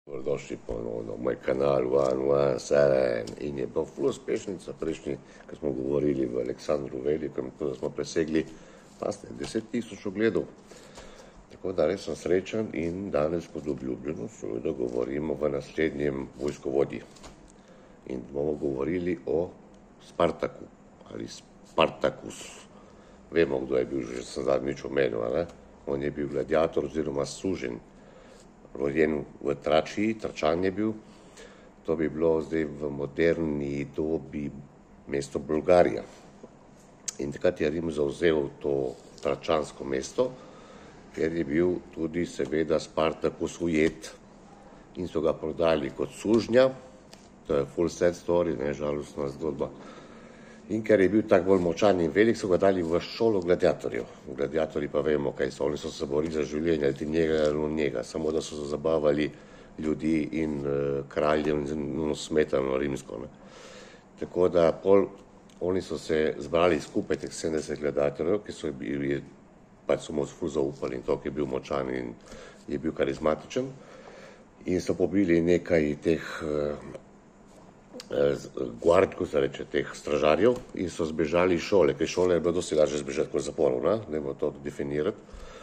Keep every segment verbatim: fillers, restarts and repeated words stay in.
Dobrodošli ponovno v moj kanal One One Seven in je bilo ful uspešnica prejšnji, ko smo govorili v Aleksandru Velikem, ko smo presegli pasne deset tisoč ogledov. Tako da res sem srečen in danes kot obljubljeno seveda govorimo v naslednjem vojskovodji. In bomo govorili o Spartaku ali Spartacus. Vemo, kdo je bil, že sem zadnjič omenil, ne? On je bil gladiator oziroma suženj. Rojen v Tračiji, Tračan je bil, to bi bilo zdaj v moderni dobi mesto Bolgarija. In takrat je Rim zavzel to tračansko mesto, ker je bil tudi seveda Spartacus ujet in so ga prodali kot sužnja, to je full sad story, ne, žalostna zgodba. In ker je bil tak bolj močan in velik, so ga dali v šolo gladiatorjev. Gladiatorji pa vemo, kaj so, oni so se borili za življenje, ali ti njega ali njega, samo da so se zabavali ljudi in uh, kraljev in smetano rimsko. Ne. Tako da pol, oni so se zbrali skupaj teh sedemdeset gladiatorjev, ki so bili, pač so mu ful zaupali in to, ki je bil močan in je bil karizmatičen. In so pobili nekaj teh uh, guard, ko se reče, teh stražarjev in so zbežali iz šole, ker šole je bilo dosti lažje zbežati kot zaporov, ne, ne bo to definirati.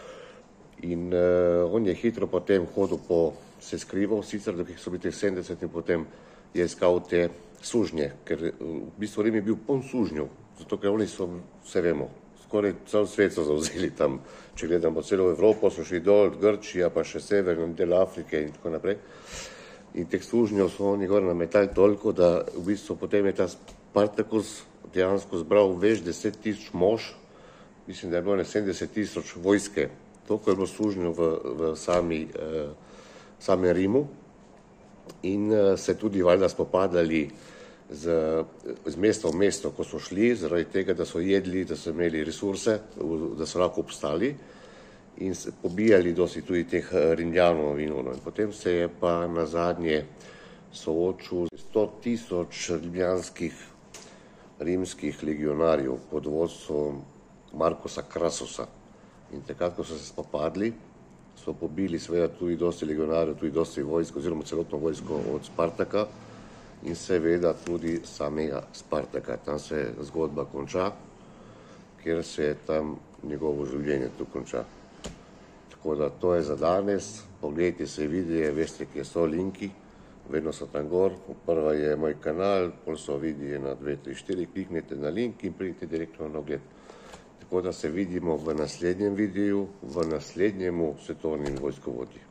In uh, on je hitro potem hodil po, se skrival, sicer dokaj so bili teh sedemdeset in potem je iskal te sužnje, ker v bistvu Rim je bil poln sužnjev, zato ker oni so, vse vemo, skoraj cel svet so zavzeli tam, če gledamo celo Evropo, so šli dol, Grčija, pa še severni del Afrike in tako naprej. In teh sužnjev so oni gor nametali toliko, da v bistvu potem je ta Spartacus dejansko zbral več deset tisoč mož, mislim, da je bilo ne sedemdeset tisoč vojske, toliko je bilo sužnjev v, v sami, eh, samem Rimu in eh, se tudi valjda spopadali z, z mesta v mesto, ko so šli, zaradi tega, da so jedli, da so imeli resurse, da so lahko obstali. In se pobijali dosti tudi teh Rimljanov in ono. In potem se je pa nazadnje soočil sto tisoč rimljanskih rimskih legionarjev pod vodstvom Markusa Crassusa. In takrat, ko so se spopadli, so pobili seveda tudi dosti legionarjev, tudi dosti vojsk, oziroma celotno vojsko od Spartaka in seveda tudi samega Spartaka. Tam se zgodba konča, kjer se je tam njegovo življenje tu konča. Tako da to je za danes, pogledajte se videe, veste, kje so linki, vedno so tam gor, prva je moj kanal, pol so videe na dve, tri, štiri, kliknite na link in pridite direktno na ogled. Tako da se vidimo v naslednjem videu, v naslednjemu svetovnem vojskovodji.